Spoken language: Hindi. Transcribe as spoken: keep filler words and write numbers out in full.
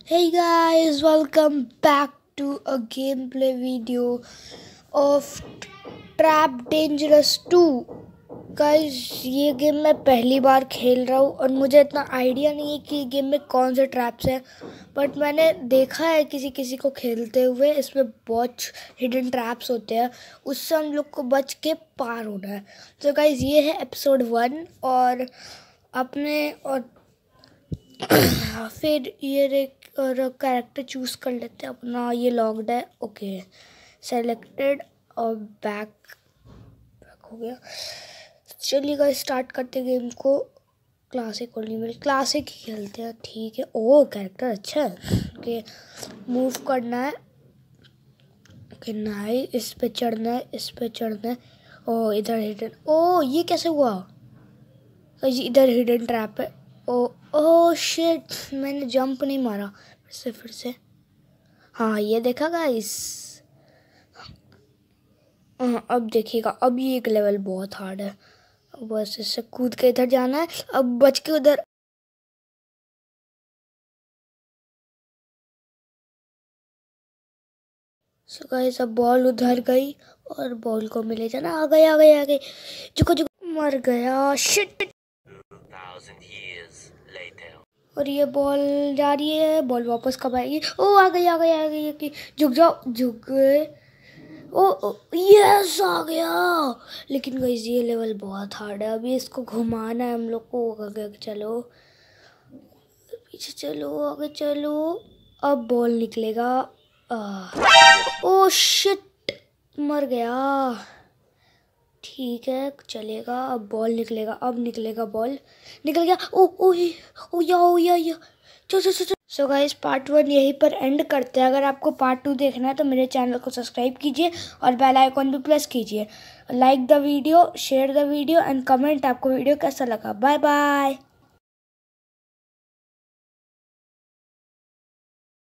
Hey guys, welcome back to a gameplay video of Trap Dangerous two. Guys ये गेम मैं पहली बार खेल रहा हूँ और मुझे इतना आइडिया नहीं है कि ये गेम में कौन से ट्रैप्स हैं, बट मैंने देखा है किसी किसी को खेलते हुए। इसमें बहुत हिडन ट्रैप्स होते हैं, उससे हम लोग को बच के पार होना है। तो गाइस ये है एपिसोड वन और अपने और फिर ये और कैरेक्टर चूज़ कर लेते हैं अपना। ये लॉग्ड है, ओके सेलेक्टेड और बैक बैक हो गया। चलिए गाइस स्टार्ट करते गेम को। क्लासिक और नहीं, क्लासिक ही खेलते हैं, ठीक है। ओ कैरेक्टर अच्छा है, ओके मूव करना है, ओके नाइ इस पे चढ़ना है, इस पे चढ़ना है। ओ इधर हिडन, ओ ये कैसे हुआ? इधर हिडन ट्रैप है। ओ ओ शिट, मैंने जंप नहीं मारा, फिर से फिर से हाँ ये देखा गाइस। हाँ अब देखिएगा, अब ये एक लेवल बहुत हार्ड है। बस इससे कूद के इधर जाना है, अब बच के उधर। सो गाइस अब बॉल उधर गई और बॉल को मिले जाना। आ गए आ गए आ गए, झुको झुको, मर गया शिट। और ये बॉल जा रही है, बॉल वापस कब आएगी? ओ आ गई आ गई आ गई कि झुक जाओ, झुक गए। ओ, ओ यस आ गया। लेकिन गाइस ये लेवल बहुत हार्ड है, अभी इसको घुमाना है हम लोग को। आगे चलो, पीछे चलो, आगे चलो। अब बॉल निकलेगा। ओ शिट, मर गया। ठीक है चलेगा, अब बॉल निकलेगा, अब निकलेगा बॉल, निकल गया। ओ ओ ओ या ओ या या चलो चलो चलो। सो गाइस पार्ट वन यहीं पर एंड करते हैं। अगर आपको पार्ट टू देखना है तो मेरे चैनल को सब्सक्राइब कीजिए और बेल आइकॉन भी प्रेस कीजिए। Like the video, share the video and comment आपको वीडियो कैसा लगा। Bye bye.